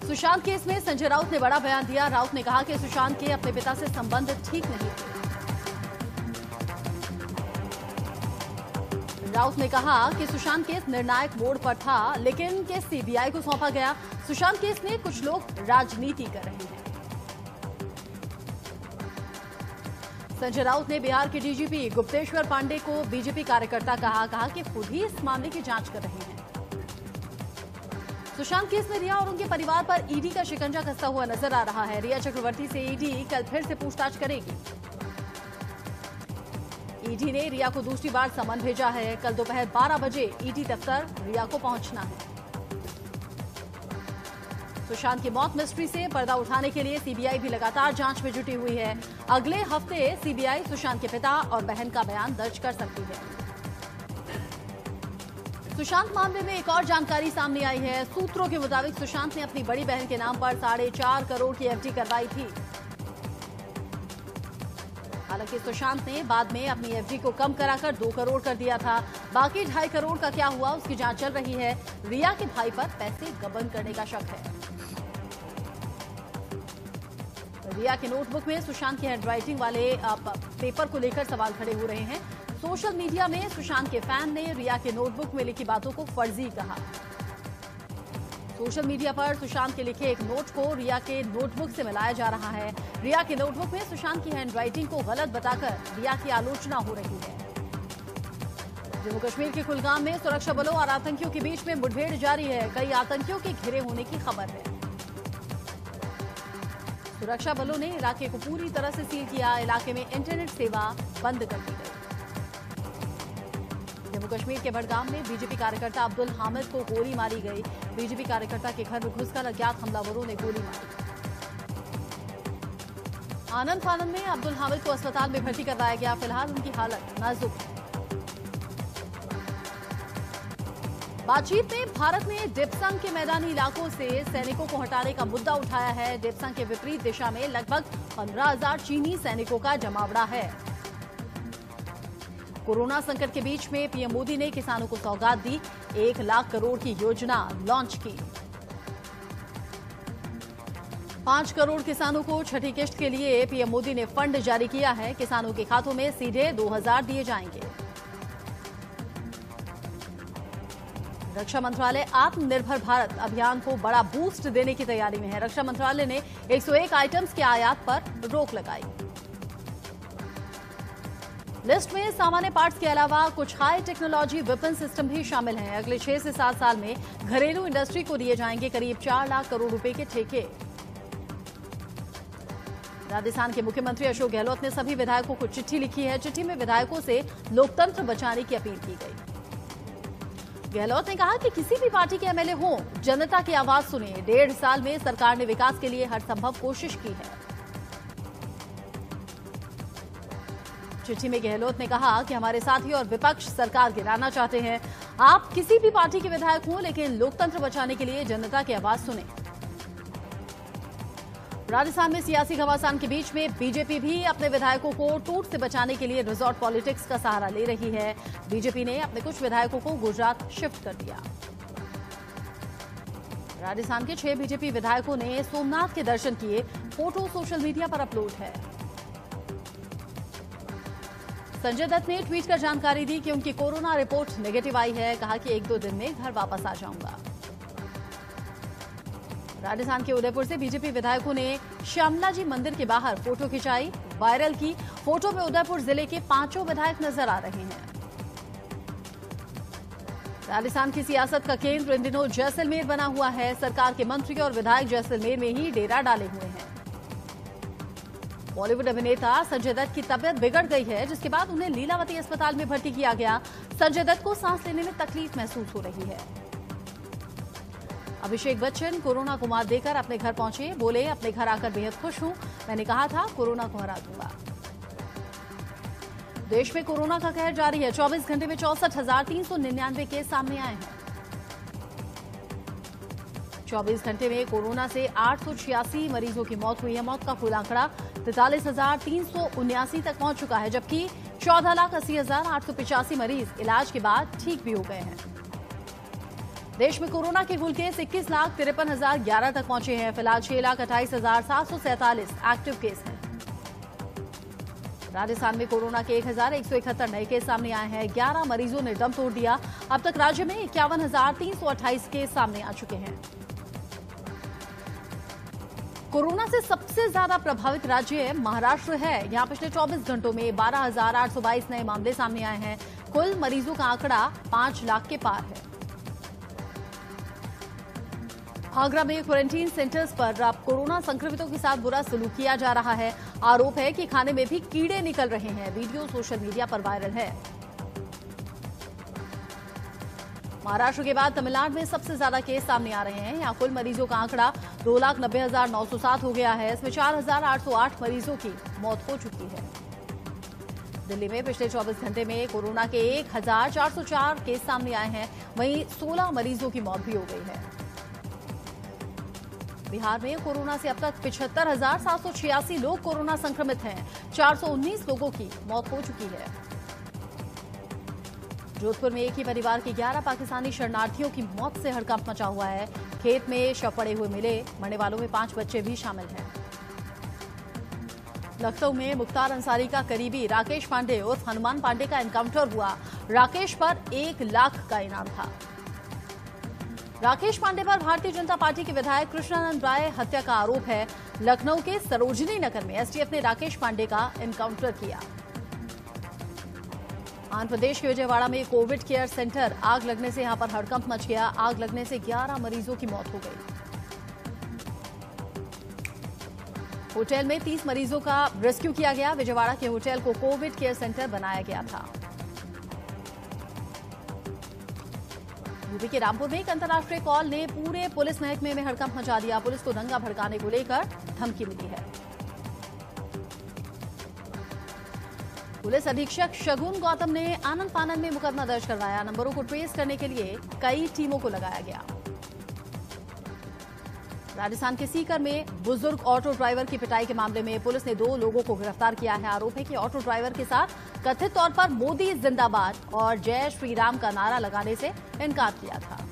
Sushant case में संजय राउत ने बड़ा बयान दिया। राउत ने कहा कि सुशांत के अपने पिता से संबंध ठीक नहीं थे। राउत ने कहा कि सुशांत केस निर्णायक मोड़ पर था, लेकिन केस सीबीआई को सौंपा गया। सुशांत केस में कुछ लोग राजनीति कर रहे हैं। संजय राउत ने बिहार के डीजीपी गुप्तेश्वर पांडे को बीजेपी कार्यकर्ता कहा कि खुद ही इस मामले की जांच कर रहे हैं। सुशांत केस में रिया और उनके परिवार पर ईडी का शिकंजा कसता हुआ नजर आ रहा है। रिया चक्रवर्ती से ईडी कल फिर से पूछताछ करेगी। ईडी ने रिया को दूसरी बार समन भेजा है। कल दोपहर 12 बजे ईडी दफ्तर रिया को पहुंचना है। सुशांत की मौत मिस्ट्री से पर्दा उठाने के लिए सीबीआई भी लगातार जांच में जुटी हुई है। अगले हफ्ते सीबीआई सुशांत के पिता और बहन का बयान दर्ज कर सकती है। सुशांत मामले में एक और जानकारी सामने आई है। सूत्रों के मुताबिक सुशांत ने अपनी बड़ी बहन के नाम पर 4.5 करोड़ की एफडी करवाई थी। हालांकि सुशांत ने बाद में अपनी एफडी को कम कराकर 2 करोड़ कर दिया था। बाकी 2.5 करोड़ का क्या हुआ, उसकी जांच चल रही है। रिया के भाई पर पैसे गबन करने का शक है। रिया के नोटबुक में सुशांत की हैंडराइटिंग वाले पेपर को लेकर सवाल खड़े हो रहे हैं। सोशल मीडिया में सुशांत के फैन ने रिया के नोटबुक में लिखी बातों को फर्जी कहा। सोशल मीडिया पर सुशांत के लिखे एक नोट को रिया के नोटबुक से मिलाया जा रहा है। रिया के नोटबुक में सुशांत की हैंडराइटिंग को गलत बताकर रिया की आलोचना हो रही है। जम्मू कश्मीर के कुलगाम में सुरक्षा बलों और आतंकियों के बीच में मुठभेड़ जारी है। कई आतंकियों के घिरे होने की खबर है। सुरक्षा बलों ने इलाके को पूरी तरह से सील किया। इलाके में इंटरनेट सेवा बंद कर दी गई। जम्मू कश्मीर के बडगाम में बीजेपी कार्यकर्ता अब्दुल हामिद को गोली मारी गई। बीजेपी कार्यकर्ता के घर में घुसकर अज्ञात हमलावरों ने गोली मारी। आनंद फानंद में अब्दुल हामिद को अस्पताल में भर्ती करवाया गया। फिलहाल उनकी हालत नाजुक है। बातचीत में भारत ने डिप्संग के मैदानी इलाकों से सैनिकों को हटाने का मुद्दा उठाया है। डिप्संग के विपरीत दिशा में लगभग 15,000 चीनी सैनिकों का जमावड़ा है। कोरोना संकट के बीच में पीएम मोदी ने किसानों को सौगात दी। 1 लाख करोड़ की योजना लॉन्च की। 5 करोड़ किसानों को छठी किश्त के लिए पीएम मोदी ने फंड जारी किया है। किसानों के खातों में सीधे 2,000 दिए जाएंगे। रक्षा मंत्रालय आत्मनिर्भर भारत अभियान को बड़ा बूस्ट देने की तैयारी में है। रक्षा मंत्रालय ने 101 आइटम्स के आयात पर रोक लगाई। लिस्ट में सामान्य पार्ट्स के अलावा कुछ हाई टेक्नोलॉजी वेपन सिस्टम भी शामिल हैं। अगले 6 से 7 साल में घरेलू इंडस्ट्री को दिए जाएंगे करीब 4 लाख करोड़ रुपए के ठेके। राजस्थान के मुख्यमंत्री अशोक गहलोत ने सभी विधायकों को चिट्ठी लिखी है। चिट्ठी में विधायकों से लोकतंत्र बचाने की अपील की गई। गहलोत ने कहा कि किसी भी पार्टी के एमएलए हो, जनता की आवाज सुने। 1.5 साल में सरकार ने विकास के लिए हर संभव कोशिश की है। चिट्ठी में गहलोत ने कहा कि हमारे साथी और विपक्ष सरकार गिराना चाहते हैं। आप किसी भी पार्टी के विधायक हों, लेकिन लोकतंत्र बचाने के लिए जनता की आवाज सुने। राजस्थान में सियासी घमासान के बीच में बीजेपी भी अपने विधायकों को टूट से बचाने के लिए रिजॉर्ट पॉलिटिक्स का सहारा ले रही है। बीजेपी ने अपने कुछ विधायकों को गुजरात शिफ्ट कर दिया। राजस्थान के 6 बीजेपी विधायकों ने सोमनाथ के दर्शन किए। फोटो सोशल मीडिया पर अपलोड है। संजय दत्त ने ट्वीट कर जानकारी दी कि उनकी कोरोना रिपोर्ट नेगेटिव आई है। कहा कि 1-2 दिन में घर वापस आ जाऊंगा। राजस्थान के उदयपुर से बीजेपी विधायकों ने श्यामला जी मंदिर के बाहर फोटो खिंचाई, वायरल की। फोटो में उदयपुर जिले के 5 विधायक नजर आ रहे हैं। राजस्थान की सियासत का केंद्र इन दिनों जैसलमेर बना हुआ है। सरकार के मंत्री और विधायक जैसलमेर में ही डेरा डाले हुए हैं। बॉलीवुड अभिनेता संजय दत्त की तबियत बिगड़ गई है, जिसके बाद उन्हें लीलावती अस्पताल में भर्ती किया गया। संजय दत्त को सांस लेने में तकलीफ महसूस हो रही है। अभिषेक बच्चन कोरोना को मात देकर अपने घर पहुंचे। बोले, अपने घर आकर बेहद खुश हूं। मैंने कहा था कोरोना को हरा दूंगा। देश में कोरोना का कहर जारी है। 24 घंटे में 64,399 केस सामने आए हैं। 24 घंटे में कोरोना से 886 मरीजों की मौत हुई है। मौत का कुल आंकड़ा 43,379 तक पहुंच चुका है, जबकि 14,80,885 मरीज इलाज के बाद ठीक भी हो गए हैं। देश में कोरोना के कुल केस 21,53,011 तक पहुंचे हैं। फिलहाल 6,28,747 एक्टिव केस हैं। राजस्थान में कोरोना के 1,171 नए केस सामने आए हैं। 11 मरीजों ने दम तोड़ दिया। अब तक राज्य में 51,328 केस सामने आ चुके हैं। कोरोना से सबसे ज्यादा प्रभावित राज्य महाराष्ट्र है। यहां पिछले 24 घंटों में 12,822 नए मामले सामने आए हैं। कुल मरीजों का आंकड़ा 5 लाख के पार है। आगरा में क्वारंटीन सेंटर्स पर अब कोरोना संक्रमितों के साथ बुरा सलूक किया जा रहा है। आरोप है कि खाने में भी कीड़े निकल रहे हैं। वीडियो सोशल मीडिया पर वायरल है। महाराष्ट्र के बाद तमिलनाडु में सबसे ज्यादा केस सामने आ रहे हैं। यहां कुल मरीजों का आंकड़ा 2,90,907 हो गया है। इसमें 4,808 मरीजों की मौत हो चुकी है। दिल्ली में पिछले 24 घंटे में कोरोना के 1,404 केस सामने आए हैं। वहीं 16 मरीजों की मौत भी हो गई है। बिहार में कोरोना से अब तक 75,786 लोग कोरोना संक्रमित हैं। 419 लोगों की मौत हो चुकी है। जोधपुर में एक ही परिवार के 11 पाकिस्तानी शरणार्थियों की मौत से हड़कंप मचा हुआ है। खेत में शव पड़े हुए मिले। मरने वालों में 5 बच्चे भी शामिल हैं। लखनऊ में मुख्तार अंसारी का करीबी राकेश पांडे उर्फ हनुमान पांडे का एनकाउंटर हुआ। राकेश पर 1 लाख का इनाम था। राकेश पांडे पर भारतीय जनता पार्टी के विधायक कृष्णानंद राय हत्या का आरोप है। लखनऊ के सरोजनी नगर में एसटीएफ ने राकेश पांडे का एनकाउंटर किया। आंध्र प्रदेश के विजयवाड़ा में कोविड केयर सेंटर आग लगने से यहां पर हड़कंप मच गया। आग लगने से 11 मरीजों की मौत हो गई। होटल में 30 मरीजों का रेस्क्यू किया गया। विजयवाड़ा के होटल को कोविड केयर सेंटर बनाया गया था। यूपी के रामपुर में एक अंतर्राष्ट्रीय कॉल ने पूरे पुलिस महकमे में हड़कंप मचा दिया। पुलिस को दंगा भड़काने को लेकर धमकी मिली है। पुलिस अधीक्षक शगुन गौतम ने आनन फानन में मुकदमा दर्ज करवाया। नंबरों को ट्रेस करने के लिए कई टीमों को लगाया गया। राजस्थान के सीकर में बुजुर्ग ऑटो ड्राइवर की पिटाई के मामले में पुलिस ने 2 लोगों को गिरफ्तार किया है। आरोप है कि ऑटो ड्राइवर के साथ कथित तौर पर मोदी जिंदाबाद और जय श्री राम का नारा लगाने से इनकार किया था।